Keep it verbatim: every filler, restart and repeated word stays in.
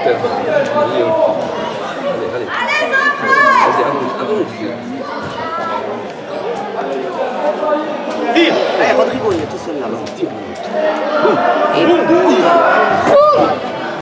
Super. Allez, allez. Allez, avance, avance. Tire. Eh, Rodrigo, il est tout seul là-bas. Tire. Boum. Et boum.